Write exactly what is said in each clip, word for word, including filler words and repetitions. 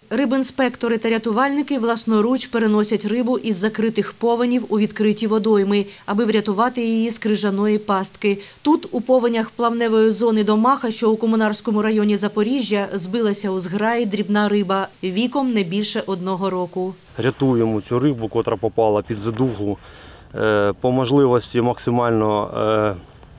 Рибінспектори та рятувальники власноруч переносять рибу із закритих повенів у відкриті водойми, аби врятувати її з крижаної пастки. Тут, у повенях плавневої зони Домаха, що у Комунарському районі Запоріжжя, збилася у зграї дрібна риба віком не більше одного року. Рятуємо цю рибу, котра попала під задугу. По можливості максимально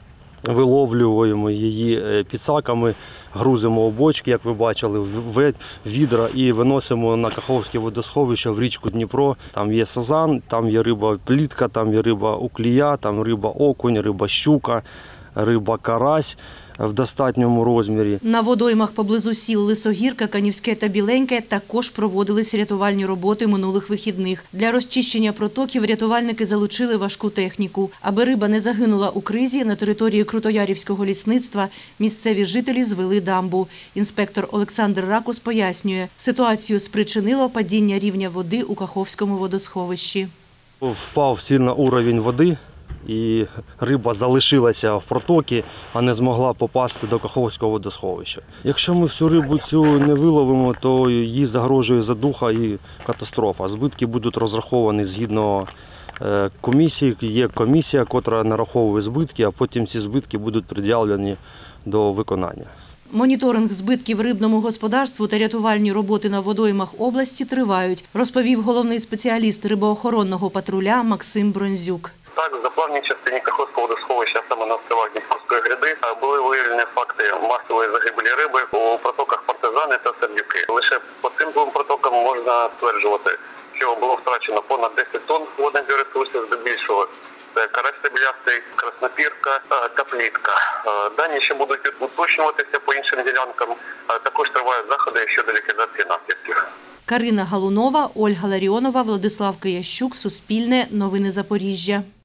виловлюємо її підсаками, грузимо у бочки, як ви бачили, в відра і виносимо на Каховське водосховище в річку Дніпро. Там є сазан, там є риба плітка, там є риба уклія, там риба окунь, риба щука, риба карась в достатньому розмірі. На водоймах поблизу сіл Лисогірка, Канівське та Біленьке також проводились рятувальні роботи минулих вихідних. Для розчищення протоків рятувальники залучили важку техніку. Аби риба не загинула у кризі, на території Крутоярівського лісництва місцеві жителі звели дамбу. Інспектор Олександр Ракус пояснює, ситуацію спричинило падіння рівня води у Каховському водосховищі. Впав сильно рівень води. І риба залишилася в протокі, а не змогла попасти до Каховського водосховища. Якщо ми всю рибу цю не виловимо, то їй загрожує задуха і катастрофа. Збитки будуть розраховані згідно комісії. Є комісія, яка нараховує збитки, а потім ці збитки будуть пред'явлені до виконання. Моніторинг збитків рибному господарству та рятувальні роботи на водоймах області тривають, розповів головний спеціаліст рибоохоронного патруля Максим Бронзюк. Так, в заплавній частині Каховського водосховища, саме на островах Дніпровської гряди, були виявлені факти масової загибелі риби у протоках Партизани та Сердюки. Лише по цим двом протокам можна стверджувати, що було втрачено понад десять тонн водних біоресурсів, здебільшого це карась сріблястий, краснопірка та плітка. Дані ще будуть уточнюватися по іншим ділянкам, також тривають заходи щодо ліквідації наслідків. Карина Галунова, Ольга Ларіонова, Владислав Киящук, Суспільне, Новини Запоріжжя.